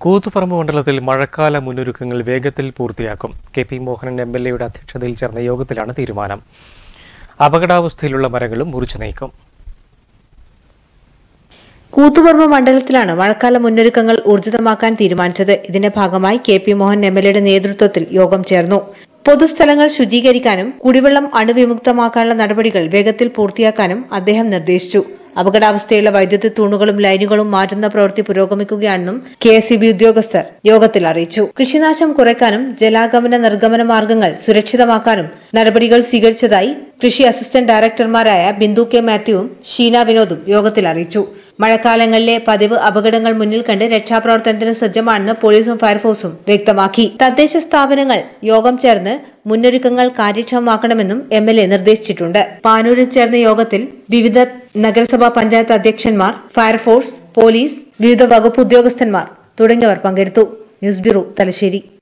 കൂത്തുപറമ്പ് മണ്ഡലത്തിൽ മഴക്കാല മുന്നൊരുക്കങ്ങൾ വേഗത്തിൽ പൂർത്തിയാക്കും. കെ.പി. മോഹനൻ എം.എൽ.എയുടെ അധ്യക്ഷതയിൽ ചേർന്ന യോഗത്തിലാണ് തീരുമാനം. അപകടാവസ്ഥയിലുള്ള മരങ്ങളും മുറിച്ചു നീക്കും. കൂത്തുപറമ്പ് മണ്ഡലത്തിലാണ് മഴക്കാല മുന്നൊരുക്കങ്ങൾ ഊർജിതമാക്കാൻ തീരുമാനിച്ചത്. ഇതിന്റെ ഭാഗമായി കെ.പി. മോഹൻ എം.എൽ.എയുടെ നേതൃത്വത്തിൽ യോഗം ചേർന്നു. പൊതുസ്ഥലങ്ങൾ ശുചീകരിക്കാനും കുടിവെള്ളം അണുവിമുക്തമാക്കാനുള്ള നടപടികൾ വേഗത്തിൽ പൂർത്തിയാക്കാനും അദ്ദേഹം നിർദ്ദേശിച്ചു. അപകടാവസ്ഥയുള്ള വൈദ്യുതി തൂണുകളും ലൈനുകളും മാറ്റുന്ന പ്രവൃത്തി പുരോഗമിക്കുകയാണെന്നും കെ.എസ്.ഇ.ബി. ഉദ്യോഗസ്ഥർ യോഗത്തിൽ അറിയിച്ചു. കൃഷിനാശം കുറയ്ക്കാനും ജലാഗമന നിർഗമന മാർഗങ്ങൾ സുരക്ഷിതമാക്കാനും നടപടികൾ സ്വീകരിച്ചതായി കൃഷി അസിസ്റ്റന്റ് ഡയറക്ടർമാരായ ബിന്ദു കെ. മാത്യുവും ഷീന വിനോദും യോഗത്തിൽ അറിയിച്ചു. മഴക്കാലങ്ങളിലെ പതിവ് അപകടങ്ങൾ മുന്നിൽ കണ്ട് രക്ഷാപ്രവർത്തനത്തിന് സജ്ജമാണെന്ന് പോലീസും ഫയർഫോഴ്സും വ്യക്തമാക്കി. തദ്ദേശ സ്ഥാപനങ്ങൾ യോഗം ചേർന്ന് മുന്നൊരുക്കങ്ങൾ കാര്യക്ഷമമാക്കണമെന്നും എം.എൽ.എ. നിർദ്ദേശിച്ചിട്ടുണ്ട്. പാനൂരിൽ ചേർന്ന യോഗത്തിൽ വിവിധ നഗരസഭാ പഞ്ചായത്ത് അധ്യക്ഷന്മാർ, ഫയർഫോഴ്സ്, പോലീസ്, വിവിധ വകുപ്പ് ഉദ്യോഗസ്ഥന്മാർ തുടങ്ങിയവർ പങ്കെടുത്തു. News bureau, Thalassery.